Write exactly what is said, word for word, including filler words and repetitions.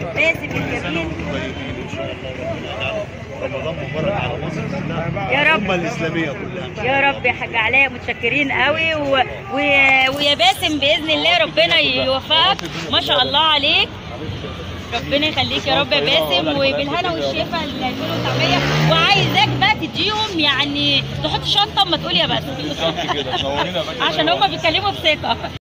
باسم الجميل. رمضان مبارك على مصر كلها يا رب. الأمة الإسلامية كلها. يا رب يا حاج علاء، متشكرين قوي و... و... ويا باسم باذن الله ربنا يوفقك، ما شاء الله عليك، ربنا يخليك يا رب يا باسم، وبالهنا والشفا الفول والطعميه. وعايزاك بقى تديهم يعني تحط شنطه اما تقول يا باسم عشان هم بيتكلموا بثقه.